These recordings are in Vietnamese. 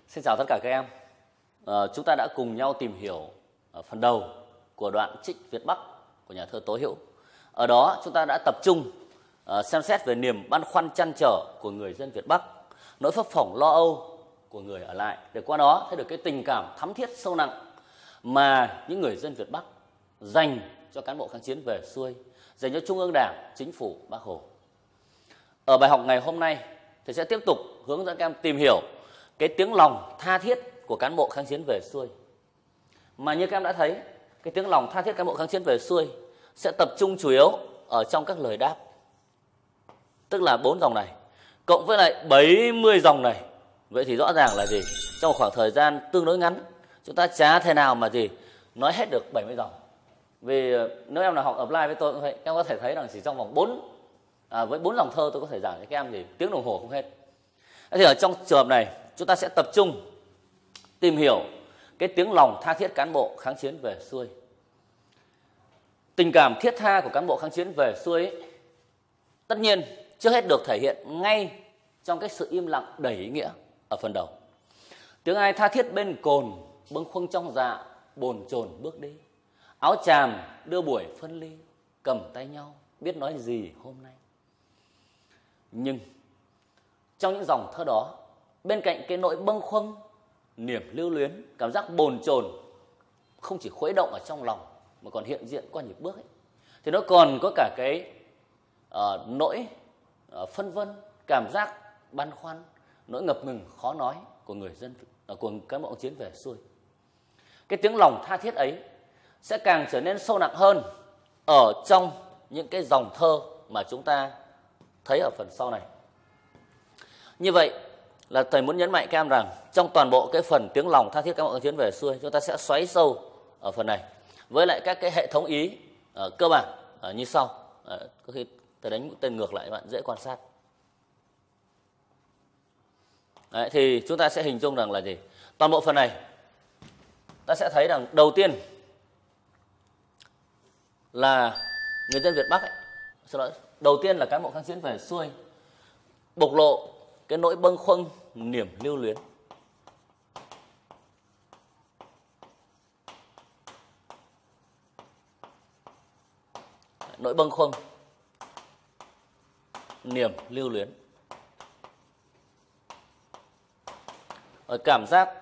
Xin chào tất cả các em. Chúng ta đã cùng nhau tìm hiểu phần đầu của đoạn Trích Việt Bắc của nhà thơ Tố Hữu. Ở đó chúng ta đã tập trung xem xét về niềm băn khoăn trăn trở của người dân Việt Bắc, nỗi phấp phỏng lo âu của người ở lại, để qua đó thấy được cái tình cảm thắm thiết sâu nặng mà những người dân Việt Bắc dành cho cán bộ kháng chiến về xuôi, dành cho Trung ương Đảng, Chính phủ, Bác Hồ. Ở bài học ngày hôm nay thì sẽ tiếp tục hướng dẫn các em tìm hiểu cái tiếng lòng tha thiết của cán bộ kháng chiến về xuôi. Mà như các em đã thấy, cái tiếng lòng tha thiết cán bộ kháng chiến về xuôi sẽ tập trung chủ yếu ở trong các lời đáp, tức là 4 dòng này cộng với lại 70 dòng này. Vậy thì rõ ràng là gì? Trong một khoảng thời gian tương đối ngắn, chúng ta chả thể nào mà nói hết được 70 dòng. Vì nếu em nào học apply với tôi cũng vậy, em có thể thấy rằng chỉ trong vòng 4 dòng thơ tôi có thể giảng cho các em tiếng đồng hồ không hết. Thì ở trong trường hợp này chúng ta sẽ tập trung tìm hiểu cái tiếng lòng tha thiết cán bộ kháng chiến về xuôi. Tình cảm thiết tha của cán bộ kháng chiến về xuôi ấy, tất nhiên trước hết được thể hiện ngay trong cái sự im lặng đầy ý nghĩa ở phần đầu. Tiếng ai tha thiết bên cồn, bâng khuâng trong dạ, bồn chồn bước đi. Áo chàm đưa buổi phân ly, cầm tay nhau, biết nói gì hôm nay. Nhưng trong những dòng thơ đó, bên cạnh cái nỗi bâng khuâng, niềm lưu luyến, cảm giác bồn chồn không chỉ khuấy động ở trong lòng mà còn hiện diện qua nhịp bước ấy, thì nó còn có cả cái nỗi phân vân, cảm giác băn khoăn, nỗi ngập ngừng khó nói của người dân, của cán bộ kháng chiến về xuôi. Cái tiếng lòng tha thiết ấy sẽ càng trở nên sâu nặng hơn ở trong những cái dòng thơ mà chúng ta thấy ở phần sau này. Như vậy là thầy muốn nhấn mạnh các em rằng trong toàn bộ cái phần tiếng lòng tha thiết cán bộ kháng chiến về xuôi, chúng ta sẽ xoáy sâu ở phần này với lại các cái hệ thống ý cơ bản như sau. Có khi thầy đánh mũi tên ngược lại, các bạn dễ quan sát. Đấy, thì chúng ta sẽ hình dung rằng là gì? Toàn bộ phần này ta sẽ thấy rằng đầu tiên là người dân Việt Bắc ấy, đầu tiên là cán bộ kháng chiến về xuôi bộc lộ cái nỗi bâng khuâng, niềm lưu luyến. Nỗi bâng khuâng, niềm lưu luyến. Ở cảm giác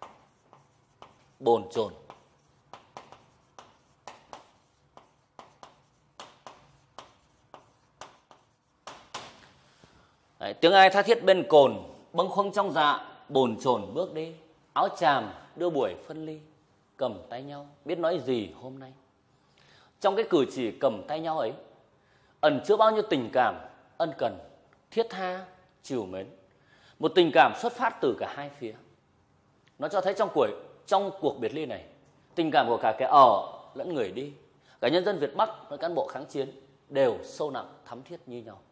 bồn chồn. Đấy, tiếng ai tha thiết bên cồn, bâng khuâng trong dạ, bồn chồn bước đi. Áo chàm đưa buổi phân ly, cầm tay nhau, biết nói gì hôm nay. Trong cái cử chỉ cầm tay nhau ấy ẩn chứa bao nhiêu tình cảm ân cần, thiết tha, trìu mến. Một tình cảm xuất phát từ cả hai phía. Nó cho thấy trong cuộc biệt ly này, tình cảm của cả kẻ ở lẫn người đi, cả nhân dân Việt Bắc và cán bộ kháng chiến đều sâu nặng thắm thiết như nhau.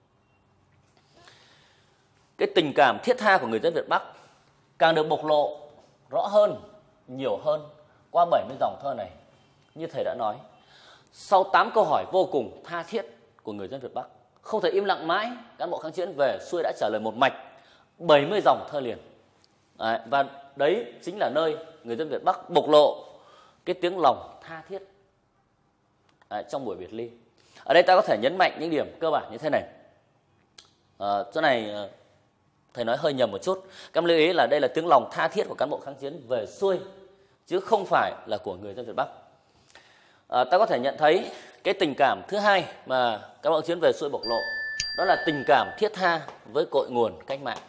Cái tình cảm thiết tha của người dân Việt Bắc càng được bộc lộ rõ hơn, nhiều hơn qua 70 dòng thơ này. Như thầy đã nói, sau 8 câu hỏi vô cùng tha thiết của người dân Việt Bắc, không thể im lặng mãi, cán bộ kháng chiến về xuôi đã trả lời một mạch 70 dòng thơ liền. Đấy, và đấy chính là nơi người dân Việt Bắc bộc lộ cái tiếng lòng tha thiết trong buổi biệt ly. Ở đây ta có thể nhấn mạnh những điểm cơ bản như thế này. Chỗ này thầy nói hơi nhầm một chút. Các em lưu ý là đây là tiếng lòng tha thiết của cán bộ kháng chiến về xuôi, chứ không phải là của người dân Việt Bắc. Ta có thể nhận thấy cái tình cảm thứ hai mà cán bộ kháng chiến về xuôi bộc lộ, đó là tình cảm thiết tha với cội nguồn cách mạng.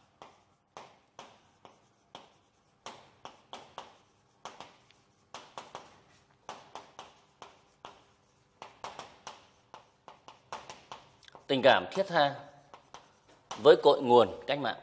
Tình cảm thiết tha với cội nguồn cách mạng.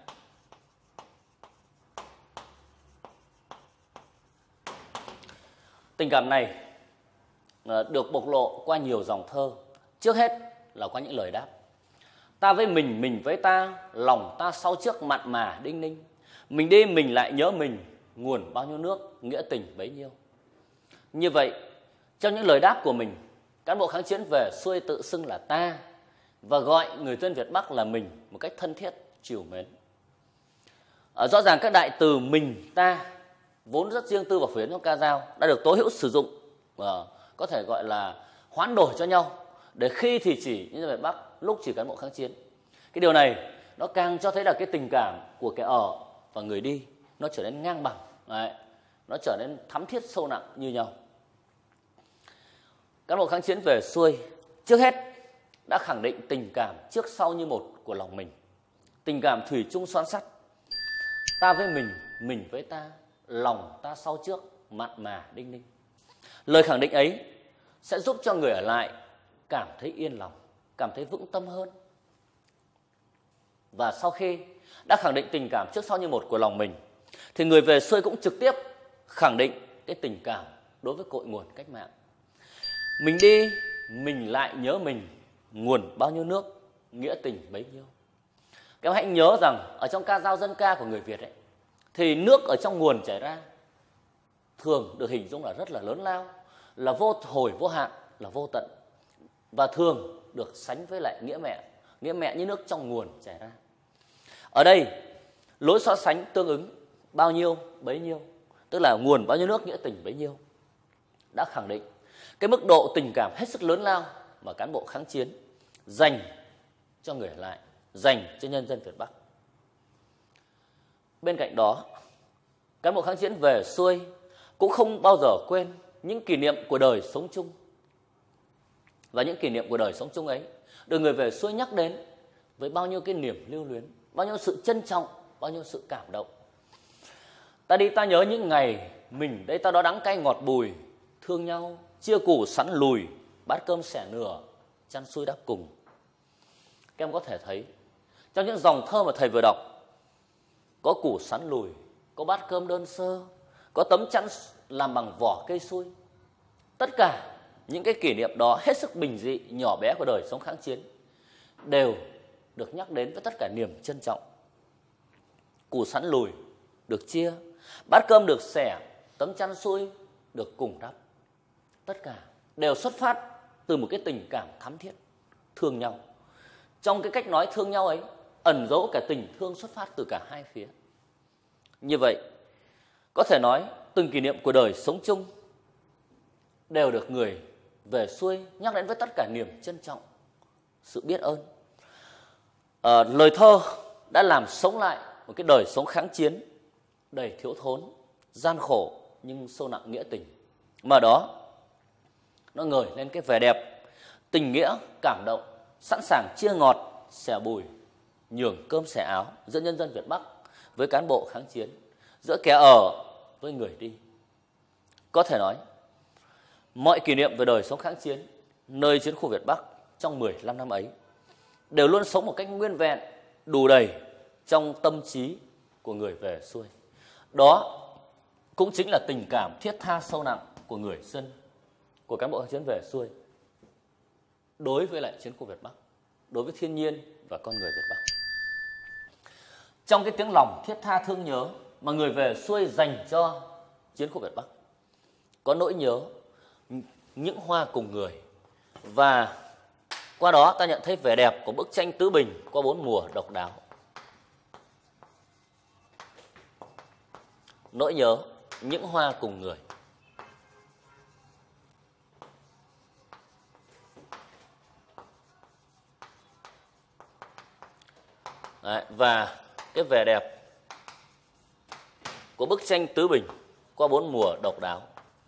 Tình cảm này được bộc lộ qua nhiều dòng thơ. Trước hết là qua những lời đáp. Ta với mình với ta, lòng ta sau trước mặn mà đinh ninh. Mình đi mình lại nhớ mình, nguồn bao nhiêu nước, nghĩa tình bấy nhiêu. Như vậy, trong những lời đáp của mình, cán bộ kháng chiến về xuôi tự xưng là ta và gọi người dân Việt Bắc là mình một cách thân thiết, trìu mến. Rõ ràng các đại từ mình, ta vốn rất riêng tư và phổ biến trong ca dao đã được Tố Hữu sử dụng và có thể gọi là hoán đổi cho nhau, để khi thì chỉ nhân dân Việt Bắc, lúc chỉ cán bộ kháng chiến. Cái điều này nó càng cho thấy là cái tình cảm của kẻ ở và người đi nó trở nên ngang bằng. Đấy, nó trở nên thắm thiết sâu nặng như nhau. Cán bộ kháng chiến về xuôi trước hết đã khẳng định tình cảm trước sau như một của lòng mình, tình cảm thủy chung son sắt, ta với mình với ta, lòng ta sau trước, mặn mà đinh ninh. Lời khẳng định ấy sẽ giúp cho người ở lại cảm thấy yên lòng, cảm thấy vững tâm hơn. Và sau khi đã khẳng định tình cảm trước sau như một của lòng mình, thì người về xuôi cũng trực tiếp khẳng định cái tình cảm đối với cội nguồn cách mạng. Mình đi, mình lại nhớ mình, nguồn bao nhiêu nước, nghĩa tình bấy nhiêu. Các em hãy nhớ rằng ở trong ca dao dân ca của người Việt ấy, thì nước ở trong nguồn chảy ra thường được hình dung là rất là lớn lao, là vô hồi vô hạn, là vô tận, và thường được sánh với lại nghĩa mẹ như nước trong nguồn chảy ra. Ở đây lối so sánh tương ứng bao nhiêu bấy nhiêu, tức là nguồn bao nhiêu nước, nghĩa tình bấy nhiêu, đã khẳng định cái mức độ tình cảm hết sức lớn lao mà cán bộ kháng chiến dành cho người ở lại, dành cho nhân dân Việt Bắc. Bên cạnh đó, cán bộ kháng chiến về xuôi cũng không bao giờ quên những kỷ niệm của đời sống chung. Và những kỷ niệm của đời sống chung ấy được người về xuôi nhắc đến với bao nhiêu cái niềm lưu luyến, bao nhiêu sự trân trọng, bao nhiêu sự cảm động. Ta đi ta nhớ những ngày mình đây ta đó đắng cay ngọt bùi, thương nhau chia củ sắn lùi, bát cơm xẻ nửa, chăn xuôi đắp cùng. Các em có thể thấy trong những dòng thơ mà thầy vừa đọc, có củ sắn lùi, có bát cơm đơn sơ, có tấm chăn làm bằng vỏ cây xui. Tất cả những cái kỷ niệm đó hết sức bình dị, nhỏ bé của đời sống kháng chiến đều được nhắc đến với tất cả niềm trân trọng. Củ sắn lùi được chia, bát cơm được xẻ, tấm chăn xui được cùng đắp. Tất cả đều xuất phát từ một cái tình cảm thắm thiết, thương nhau. Trong cái cách nói thương nhau ấy ẩn dấu cả tình thương xuất phát từ cả hai phía. Như vậy, có thể nói từng kỷ niệm của đời sống chung đều được người về xuôi nhắc đến với tất cả niềm trân trọng, sự biết ơn. Lời thơ đã làm sống lại một cái đời sống kháng chiến đầy thiếu thốn, gian khổ nhưng sâu nặng nghĩa tình. Mà đó, nó ngời lên cái vẻ đẹp, tình nghĩa, cảm động, sẵn sàng chia ngọt, xẻ bùi, nhường cơm xẻ áo giữa nhân dân Việt Bắc với cán bộ kháng chiến, giữa kẻ ở với người đi. Có thể nói, mọi kỷ niệm về đời sống kháng chiến nơi chiến khu Việt Bắc trong 15 năm ấy đều luôn sống một cách nguyên vẹn, đủ đầy trong tâm trí của người về xuôi. Đó cũng chính là tình cảm thiết tha sâu nặng của người dân, của cán bộ kháng chiến về xuôi đối với lại chiến khu Việt Bắc, đối với thiên nhiên và con người Việt Bắc. Trong cái tiếng lòng thiết tha thương nhớ mà người về xuôi dành cho chiến khu Việt Bắc, có nỗi nhớ những hoa cùng người, và qua đó ta nhận thấy vẻ đẹp của bức tranh Tứ Bình qua 4 mùa độc đáo. Nỗi nhớ những hoa cùng người. Đấy, và cái vẻ đẹp của bức tranh Tứ Bình qua 4 mùa độc đáo.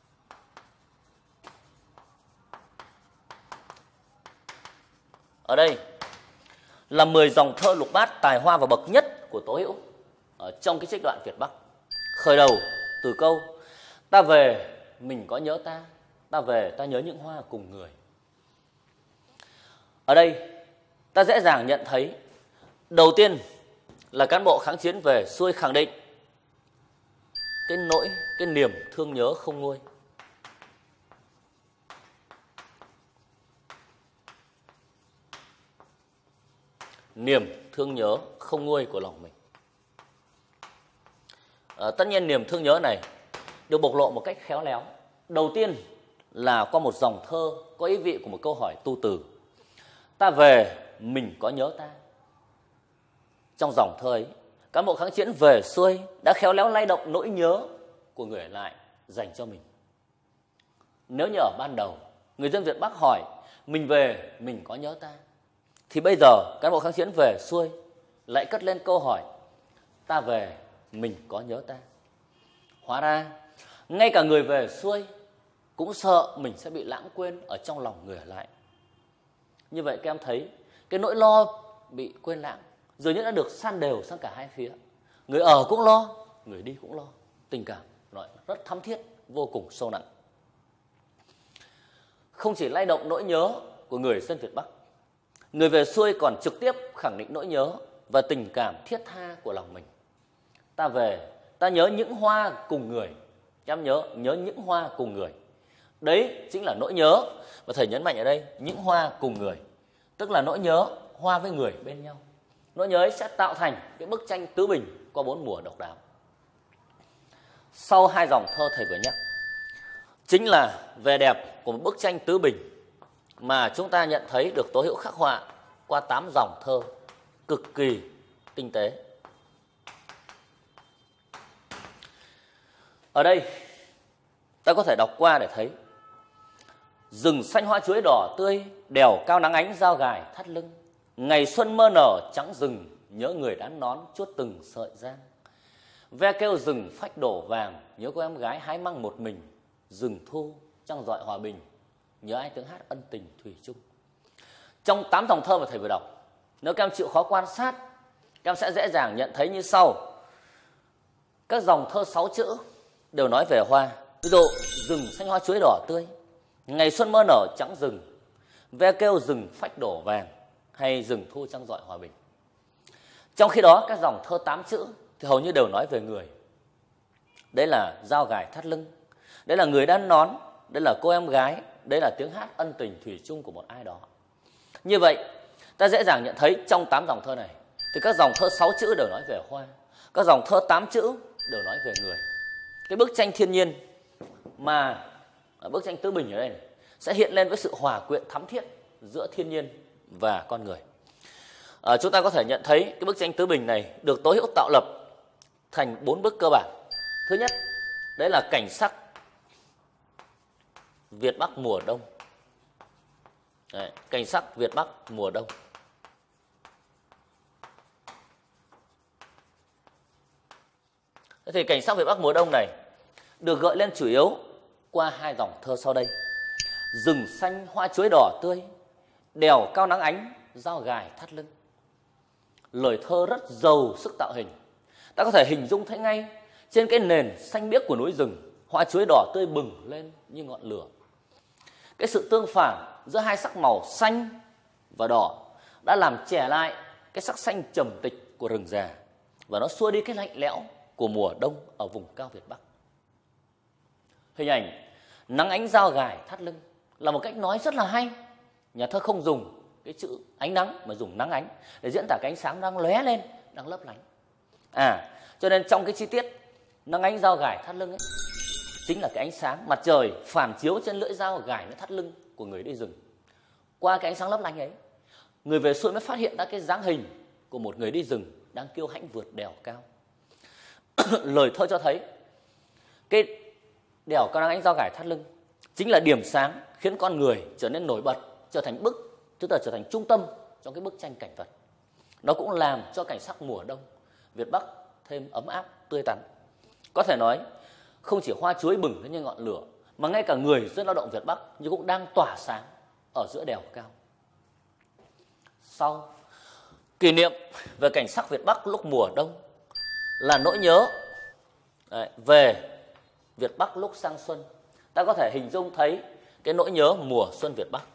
Ở đây là 10 dòng thơ lục bát tài hoa và bậc nhất của Tố Hữu ở trong cái trích đoạn Việt Bắc. Khởi đầu từ câu ta về mình có nhớ ta, ta về ta nhớ những hoa cùng người. Ở đây ta dễ dàng nhận thấy đầu tiên là cán bộ kháng chiến về xuôi khẳng định cái niềm thương nhớ không nguôi. Niềm thương nhớ không nguôi của lòng mình. Tất nhiên niềm thương nhớ này được bộc lộ một cách khéo léo. Đầu tiên là qua một dòng thơ có ý vị của một câu hỏi tu từ. Ta về mình có nhớ ta. Trong dòng thơ ấy cán bộ kháng chiến về xuôi đã khéo léo lay động nỗi nhớ của người ở lại dành cho mình. Nếu như ở ban đầu người dân Việt Bắc hỏi mình về mình có nhớ ta, thì bây giờ cán bộ kháng chiến về xuôi lại cất lên câu hỏi ta về mình có nhớ ta. Hóa ra ngay cả người về xuôi cũng sợ mình sẽ bị lãng quên ở trong lòng người ở lại. Như vậy các em thấy cái nỗi lo bị quên lãng dường như đã được san đều sang cả hai phía. Người ở cũng lo, người đi cũng lo. Tình cảm rất thắm thiết, vô cùng sâu nặng. Không chỉ lay động nỗi nhớ của người dân Việt Bắc, người về xuôi còn trực tiếp khẳng định nỗi nhớ và tình cảm thiết tha của lòng mình. Ta về, ta nhớ những hoa cùng người. Các em nhớ những hoa cùng người. Đấy chính là nỗi nhớ. Và thầy nhấn mạnh ở đây, những hoa cùng người. Tức là nỗi nhớ hoa với người bên nhau. Nỗi nhớ ấy sẽ tạo thành cái bức tranh tứ bình qua 4 mùa độc đáo. Sau hai dòng thơ thầy vừa nhắc, chính là vẻ đẹp của một bức tranh tứ bình mà chúng ta nhận thấy được Tố Hữu khắc họa qua 8 dòng thơ cực kỳ tinh tế. Ở đây ta có thể đọc qua để thấy: rừng xanh hoa chuối đỏ tươi, đèo cao nắng ánh dao gài thắt lưng. Ngày xuân mơ nở trắng rừng, nhớ người đán nón chuốt từng sợi giang. Ve kêu rừng phách đổ vàng, nhớ cô em gái hái măng một mình. Rừng thu trăng rọi hòa bình, nhớ ai tiếng hát ân tình thủy chung. Trong 8 dòng thơ mà thầy vừa đọc, nếu các em chịu khó quan sát, các em sẽ dễ dàng nhận thấy như sau. Các dòng thơ 6 chữ đều nói về hoa. Ví dụ rừng xanh hoa chuối đỏ tươi, ngày xuân mơ nở trắng rừng, ve kêu rừng phách đổ vàng, hay rừng thu trăng rọi hòa bình. Trong khi đó các dòng thơ 8 chữ thì hầu như đều nói về người. Đấy là dao gài thắt lưng, đấy là người đan nón, đấy là cô em gái, đấy là tiếng hát ân tình thủy chung của một ai đó. Như vậy ta dễ dàng nhận thấy trong 8 dòng thơ này thì các dòng thơ 6 chữ đều nói về hoa, các dòng thơ 8 chữ đều nói về người. Cái bức tranh thiên nhiên mà bức tranh tứ bình ở đây này, sẽ hiện lên với sự hòa quyện thắm thiết giữa thiên nhiên và con người. Chúng ta có thể nhận thấy cái bức tranh tứ bình này được Tố Hữu tạo lập thành 4 bước cơ bản. Thứ nhất, đấy là cảnh sắc Việt Bắc mùa đông. Đấy, cảnh sắc Việt Bắc mùa đông. Thế thì cảnh sắc Việt Bắc mùa đông này được gợi lên chủ yếu qua hai dòng thơ sau đây. Rừng xanh hoa chuối đỏ tươi, đèo cao nắng ánh dao gài thắt lưng. Lời thơ rất giàu sức tạo hình. Ta có thể hình dung thấy ngay trên cái nền xanh biếc của núi rừng, hoa chuối đỏ tươi bừng lên như ngọn lửa. Cái sự tương phản giữa hai sắc màu xanh và đỏ đã làm trẻ lại cái sắc xanh trầm tịch của rừng già, và nó xua đi cái lạnh lẽo của mùa đông ở vùng cao Việt Bắc. Hình ảnh nắng ánh dao gài thắt lưng là một cách nói rất là hay. Nhà thơ không dùng cái chữ ánh nắng mà dùng nắng ánh để diễn tả cái ánh sáng đang lóe lên, đang lấp lánh. Cho nên trong cái chi tiết nắng ánh dao gài thắt lưng ấy, chính là cái ánh sáng mặt trời phản chiếu trên lưỡi dao gài nó thắt lưng của người đi rừng. Qua cái ánh sáng lấp lánh ấy, người về xuôi mới phát hiện ra cái dáng hình của một người đi rừng đang kiêu hãnh vượt đèo cao. Lời thơ cho thấy cái đèo cao nắng ánh dao gài thắt lưng chính là điểm sáng khiến con người trở nên nổi bật, trở thành trung tâm trong cái bức tranh cảnh vật. Nó cũng làm cho cảnh sắc mùa đông Việt Bắc thêm ấm áp, tươi tắn. Có thể nói không chỉ hoa chuối bừng lên như ngọn lửa, mà ngay cả người dân lao động Việt Bắc như cũng đang tỏa sáng ở giữa đèo cao. Sau, kỷ niệm về cảnh sắc Việt Bắc lúc mùa đông là nỗi nhớ về Việt Bắc lúc sang xuân. Ta có thể hình dung thấy cái nỗi nhớ mùa xuân Việt Bắc.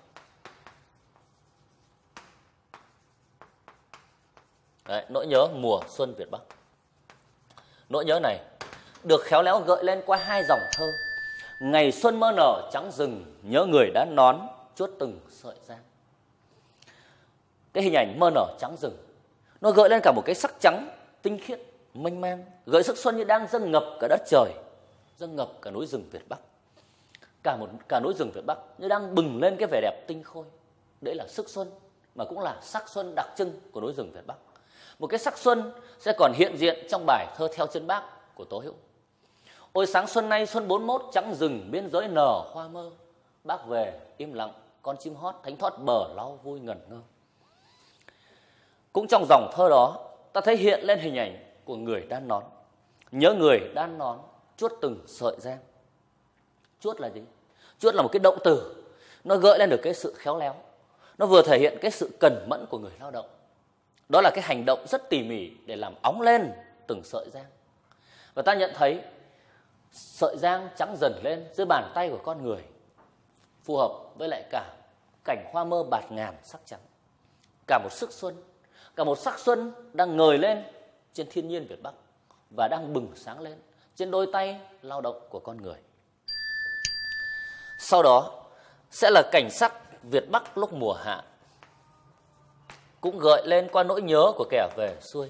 Nỗi nhớ mùa xuân Việt Bắc. Nỗi nhớ này được khéo léo gợi lên qua hai dòng thơ. Ngày xuân mơ nở trắng rừng, nhớ người đán nón chuốt từng sợi giang. Cái hình ảnh mơ nở trắng rừng nó gợi lên cả một cái sắc trắng tinh khiết, mênh mang, gợi sức xuân như đang dâng ngập cả đất trời, dâng ngập cả núi rừng Việt Bắc. Cả núi rừng Việt Bắc như đang bừng lên cái vẻ đẹp tinh khôi. Đấy là sức xuân mà cũng là sắc xuân đặc trưng của núi rừng Việt Bắc. Một cái sắc xuân sẽ còn hiện diện trong bài thơ Theo chân Bác của Tố Hữu. Ôi sáng xuân nay xuân 41, trắng rừng biên giới nở hoa mơ. Bác về im lặng, con chim hót thánh thót bờ lau vui ngẩn ngơ. Cũng trong dòng thơ đó, ta thấy hiện lên hình ảnh của người đan nón. Nhớ người đan nón chuốt từng sợi giang. Chuốt là gì? Chuốt là một cái động từ, nó gợi lên được cái sự khéo léo. Nó vừa thể hiện cái sự cẩn mẫn của người lao động. Đó là cái hành động rất tỉ mỉ để làm óng lên từng sợi giang. Và ta nhận thấy sợi giang trắng dần lên dưới bàn tay của con người, phù hợp với lại cả cảnh hoa mơ bạt ngàn sắc trắng. Cả một sức xuân, cả một sắc xuân đang ngời lên trên thiên nhiên Việt Bắc và đang bừng sáng lên trên đôi tay lao động của con người. Sau đó sẽ là cảnh sắc Việt Bắc lúc mùa hạ, cũng gợi lên qua nỗi nhớ của kẻ về xuôi.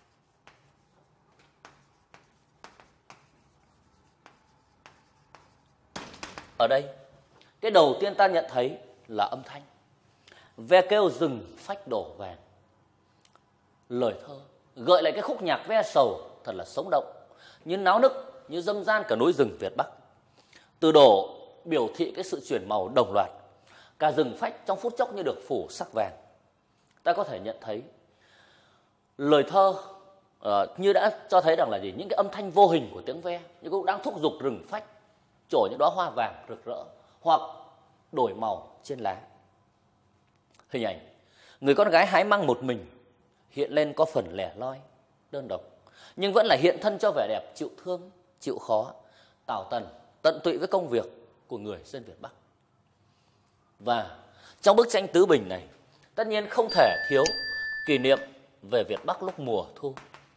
Ở đây, cái đầu tiên ta nhận thấy là âm thanh. Ve kêu rừng phách đổ vàng. Lời thơ gợi lại cái khúc nhạc ve sầu thật là sống động, như náo nức, như dâm gian cả núi rừng Việt Bắc. Từ đổ biểu thị cái sự chuyển màu đồng loạt. Cả rừng phách trong phút chốc như được phủ sắc vàng. Ta có thể nhận thấy lời thơ như đã cho thấy rằng là gì? Những cái âm thanh vô hình của tiếng ve nhưng cũng đang thúc giục rừng phách trổ những đóa hoa vàng rực rỡ hoặc đổi màu trên lá. Hình ảnh người con gái hái măng một mình hiện lên có phần lẻ loi, đơn độc, nhưng vẫn là hiện thân cho vẻ đẹp chịu thương, chịu khó, tảo tần, tận tụy với công việc của người dân Việt Bắc. Và trong bức tranh Tứ Bình này, tất nhiên không thể thiếu kỷ niệm về Việt Bắc lúc mùa thu.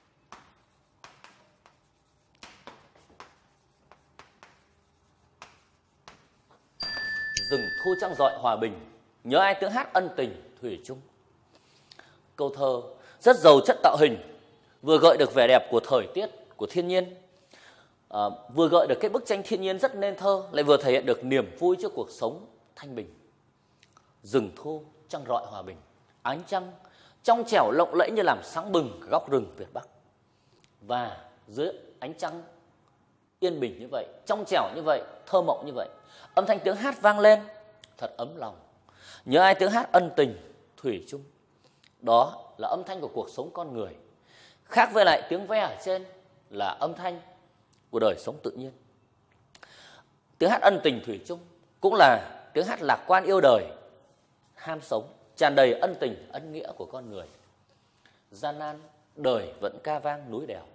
Rừng thu trăng rọi hòa bình, nhớ ai tiếng hát ân tình thủy chung. Câu thơ rất giàu chất tạo hình, vừa gợi được vẻ đẹp của thời tiết, của thiên nhiên, vừa gợi được cái bức tranh thiên nhiên rất nên thơ, lại vừa thể hiện được niềm vui trước cuộc sống thanh bình. Rừng thu trăng rọi hòa bình, ánh trăng trong trẻo lộng lẫy như làm sáng bừng góc rừng Việt Bắc. Và dưới ánh trăng yên bình như vậy, trong trẻo như vậy, thơ mộng như vậy, âm thanh tiếng hát vang lên thật ấm lòng. Nhớ ai tiếng hát ân tình thủy chung. Đó là âm thanh của cuộc sống con người, khác với lại tiếng ve ở trên là âm thanh của đời sống tự nhiên. Tiếng hát ân tình thủy chung cũng là tiếng hát lạc quan yêu đời, ham sống, tràn đầy ân tình ân nghĩa của con người. Gian nan đời vẫn ca vang núi đèo.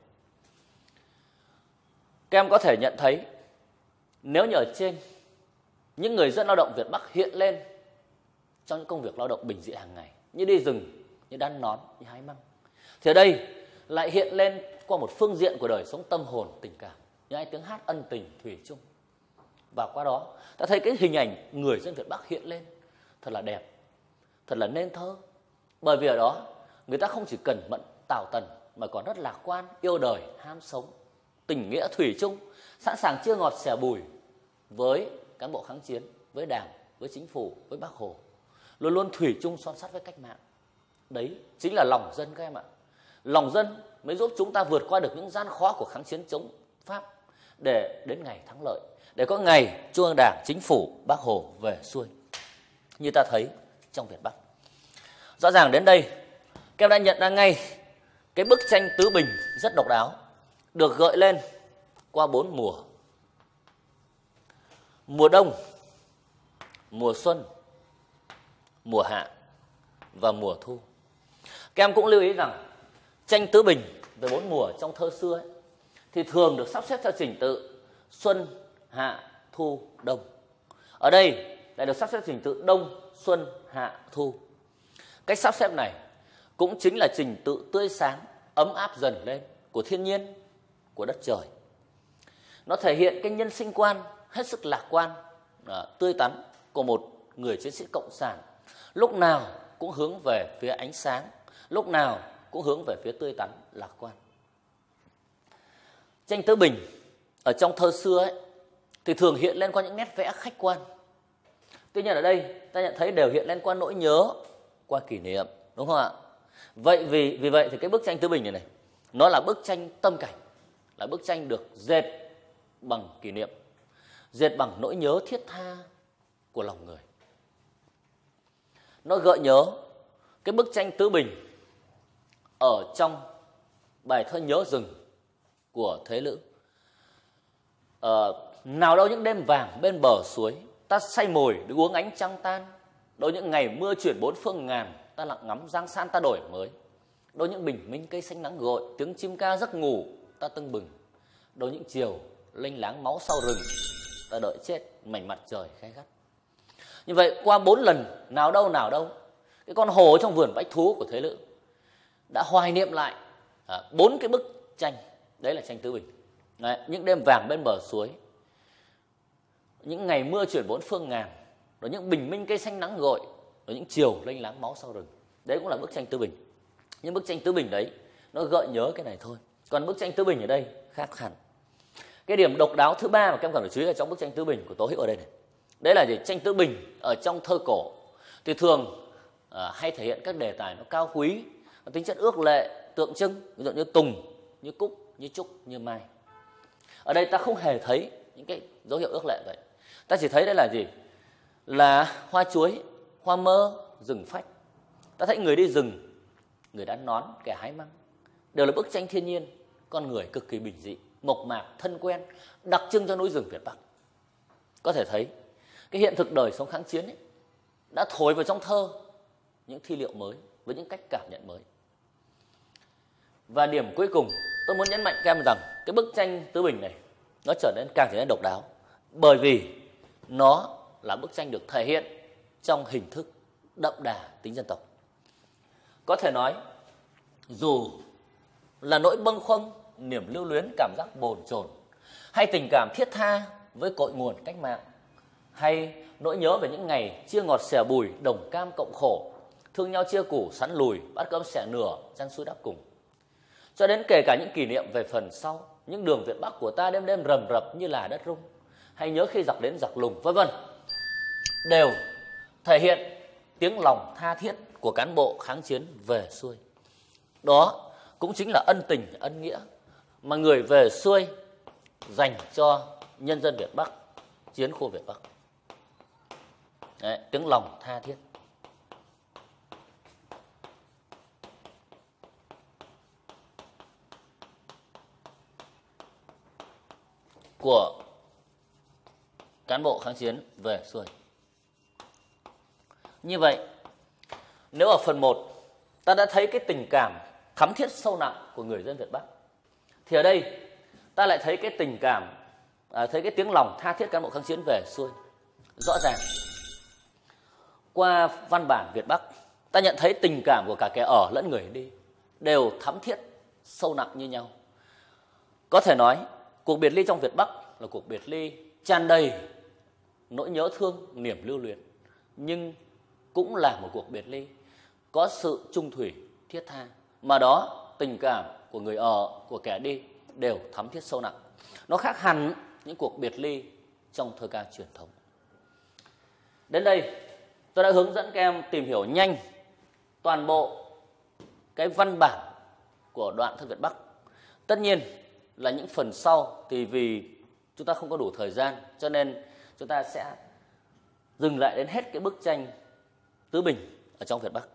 Các em có thể nhận thấy nếu như ở trên những người dân lao động Việt Bắc hiện lên trong những công việc lao động bình dị hàng ngày, như đi rừng, như đan nón, như hái măng, thì ở đây lại hiện lên qua một phương diện của đời sống tâm hồn tình cảm, như tiếng hát ân tình thủy chung. Và qua đó ta thấy cái hình ảnh người dân Việt Bắc hiện lên thật là đẹp, thật là nên thơ. Bởi vì ở đó người ta không chỉ cẩn mẫn tảo tần mà còn rất lạc quan, yêu đời, ham sống, tình nghĩa thủy chung, sẵn sàng chia ngọt sẻ bùi với cán bộ kháng chiến, với Đảng, với Chính phủ, với Bác Hồ, luôn luôn thủy chung son sắt với cách mạng. Đấy chính là lòng dân các em ạ. Lòng dân mới giúp chúng ta vượt qua được những gian khó của kháng chiến chống Pháp để đến ngày thắng lợi, để có ngày Trung ương Đảng, Chính phủ, Bác Hồ về xuôi như ta thấy trong Việt Bắc. Rõ ràng đến đây các em đã nhận ra ngay cái bức tranh Tứ Bình rất độc đáo, được gợi lên qua 4 mùa: mùa đông, mùa xuân, mùa hạ và mùa thu. Các em cũng lưu ý rằng tranh Tứ Bình về 4 mùa trong thơ xưa ấy, thì thường được sắp xếp theo trình tự xuân, hạ, thu, đông. Ở đây lại được sắp xếp trình tự đông, xuân, hạ, thu. Cách sắp xếp này cũng chính là trình tự tươi sáng, ấm áp dần lên của thiên nhiên, của đất trời. Nó thể hiện cái nhân sinh quan hết sức lạc quan, tươi tắn của một người chiến sĩ cộng sản, lúc nào cũng hướng về phía ánh sáng, lúc nào cũng hướng về phía tươi tắn, lạc quan. Tranh Tứ Bình ở trong thơ xưa ấy, thì thường hiện lên qua những nét vẽ khách quan. Tuy nhiên ở đây ta nhận thấy đều hiện lên qua nỗi nhớ, qua kỷ niệm, đúng không ạ? Vì vậy thì cái bức tranh Tứ Bình này nó là bức tranh tâm cảnh, là bức tranh được dệt bằng kỷ niệm, dệt bằng nỗi nhớ thiết tha của lòng người. Nó gợi nhớ cái bức tranh Tứ Bình ở trong bài thơ Nhớ Rừng của Thế Lữ. Nào đâu những đêm vàng bên bờ suối, ta say mồi đứng uống ánh trăng tan. Đâu những ngày mưa chuyển bốn phương ngàn, ta lặng ngắm giang san ta đổi mới. Đâu những bình minh cây xanh nắng gội, tiếng chim ca giấc ngủ ta tưng bừng. Đâu những chiều lênh láng máu sau rừng, ta đợi chết mảnh mặt trời khai gắt. Như vậy qua 4 lần nào đâu, cái con hồ trong vườn bách thú của Thế Lữ đã hoài niệm lại 4 cái bức tranh. Đấy là tranh Tứ Bình. Đấy, những đêm vàng bên bờ suối, những ngày mưa chuyển bốn phương ngàn, rồi những bình minh cây xanh nắng gội, rồi những chiều lênh láng máu sau rừng. Đấy cũng là bức tranh Tứ Bình. Nhưng bức tranh Tứ Bình đấy nó gợi nhớ cái này thôi. Còn bức tranh Tứ Bình ở đây khác hẳn. Cái điểm độc đáo thứ ba mà các em cần phải chú ý ở trong bức tranh Tứ Bình của Tố Hữu ở đây này, đấy là gì? Tranh Tứ Bình ở trong thơ cổ thì thường hay thể hiện các đề tài nó cao quý, nó tính chất ước lệ, tượng trưng, ví dụ như tùng, như cúc, như trúc, như mai. Ở đây ta không hề thấy những cái dấu hiệu ước lệ vậy. Ta chỉ thấy đây là gì? Là hoa chuối, hoa mơ, rừng phách. Ta thấy người đi rừng, người đan nón, kẻ hái măng, đều là bức tranh thiên nhiên, con người cực kỳ bình dị, mộc mạc, thân quen, đặc trưng cho núi rừng Việt Bắc. Có thể thấy cái hiện thực đời sống kháng chiến ấy đã thổi vào trong thơ những thi liệu mới với những cách cảm nhận mới. Và điểm cuối cùng tôi muốn nhấn mạnh các em rằng cái bức tranh Tứ Bình này nó càng trở nên độc đáo, bởi vì nó là bức tranh được thể hiện trong hình thức đậm đà tính dân tộc. Có thể nói dù là nỗi bâng khuâng, niềm lưu luyến, cảm giác bồn chồn, hay tình cảm thiết tha với cội nguồn cách mạng, hay nỗi nhớ về những ngày chia ngọt sẻ bùi, đồng cam cộng khổ, thương nhau chia củ sắn lùi, bát cơm sẻ nửa, chăn xuôi đắp cùng, cho đến kể cả những kỷ niệm về phần sau, những đường Việt Bắc của ta đêm đêm rầm rập như là đất rung, hay nhớ khi giặc đến giặc lùng, vân vân, đều thể hiện tiếng lòng tha thiết của cán bộ kháng chiến về xuôi. Đó cũng chính là ân tình, ân nghĩa mà người về xuôi dành cho nhân dân Việt Bắc, chiến khu Việt Bắc. Đấy, tiếng lòng tha thiết. Của cán bộ kháng chiến về xuôi. Như vậy, nếu ở phần 1 ta đã thấy cái tình cảm thắm thiết sâu nặng của người dân Việt Bắc, thì ở đây ta lại thấy cái tình cảm, thấy cái tiếng lòng tha thiết cán bộ kháng chiến về xuôi rõ ràng. Qua văn bản Việt Bắc, ta nhận thấy tình cảm của cả kẻ ở lẫn người đi đều thắm thiết sâu nặng như nhau. Có thể nói cuộc biệt ly trong Việt Bắc là cuộc biệt ly tràn đầy nỗi nhớ thương, niềm lưu luyến, nhưng cũng là một cuộc biệt ly có sự chung thủy thiết tha, mà đó tình cảm của người ở, của kẻ đi đều thắm thiết sâu nặng. Nó khác hẳn những cuộc biệt ly trong thơ ca truyền thống. Đến đây tôi đã hướng dẫn các em tìm hiểu nhanh toàn bộ cái văn bản của đoạn thơ Việt Bắc. Tất nhiên là những phần sau thì vì chúng ta không có đủ thời gian, cho nên chúng ta sẽ dừng lại đến hết cái bức tranh Tứ Bình ở trong Việt Bắc.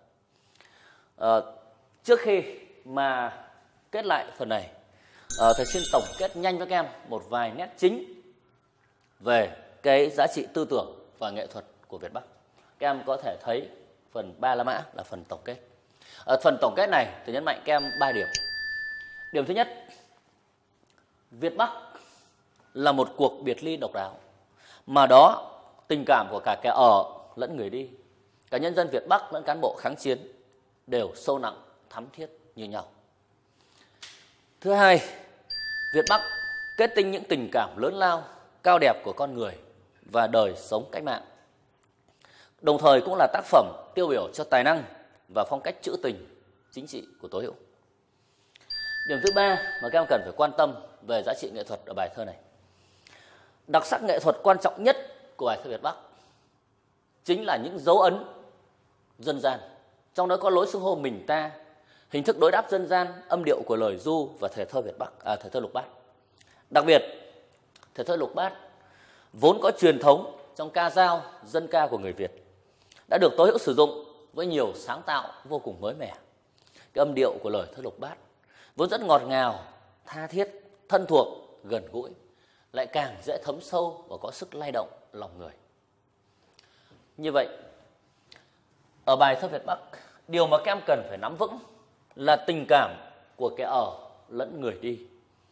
Trước khi mà kết lại phần này, thầy xin tổng kết nhanh với các em một vài nét chính về cái giá trị tư tưởng và nghệ thuật của Việt Bắc. Các em có thể thấy phần 3 la mã là phần tổng kết. Ở phần tổng kết này thì nhấn mạnh các em 3 điểm. Điểm thứ nhất, Việt Bắc là một cuộc biệt ly độc đáo, mà đó tình cảm của cả kẻ ở lẫn người đi, cả nhân dân Việt Bắc lẫn cán bộ kháng chiến đều sâu nặng, thắm thiết như nhau. Thứ hai, Việt Bắc kết tinh những tình cảm lớn lao, cao đẹp của con người và đời sống cách mạng, đồng thời cũng là tác phẩm tiêu biểu cho tài năng và phong cách trữ tình chính trị của Tố Hữu. Điểm thứ ba mà các em cần phải quan tâm về giá trị nghệ thuật ở bài thơ này, đặc sắc nghệ thuật quan trọng nhất của bài thơ Việt Bắc chính là những dấu ấn dân gian, trong đó có lối xưng hô mình ta, hình thức đối đáp dân gian, âm điệu của lời ru và thời thơ thời thơ lục bát. Đặc biệt, thời thơ lục bát vốn có truyền thống trong ca dao, dân ca của người Việt, đã được Tố Hữu sử dụng với nhiều sáng tạo vô cùng mới mẻ. Cái âm điệu của lời thơ lục bát vốn rất ngọt ngào, tha thiết, thân thuộc, gần gũi, lại càng dễ thấm sâu và có sức lay động lòng người. Như vậy, ở bài thơ Việt Bắc, điều mà các em cần phải nắm vững là tình cảm của kẻ ở lẫn người đi.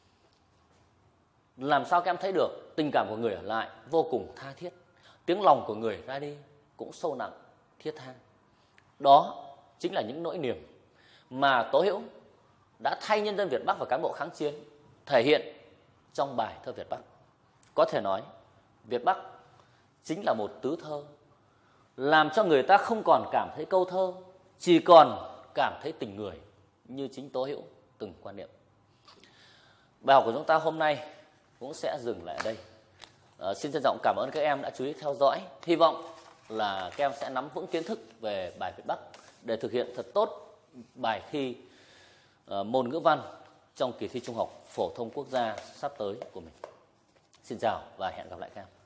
Làm sao các em thấy được tình cảm của người ở lại vô cùng tha thiết, tiếng lòng của người ra đi cũng sâu nặng, thiết tha. Đó chính là những nỗi niềm mà Tố Hữu đã thay nhân dân Việt Bắc và cán bộ kháng chiến thể hiện trong bài thơ Việt Bắc. Có thể nói, Việt Bắc chính là một tứ thơ, làm cho người ta không còn cảm thấy câu thơ, chỉ còn cảm thấy tình người, như chính Tố Hữu từng quan niệm. Bài học của chúng ta hôm nay cũng sẽ dừng lại ở đây. Xin trân trọng cảm ơn các em đã chú ý theo dõi. Hy vọng là các em sẽ nắm vững kiến thức về bài Việt Bắc để thực hiện thật tốt bài thi môn ngữ văn trong kỳ thi Trung học phổ thông quốc gia sắp tới của mình. Xin chào và hẹn gặp lại các em.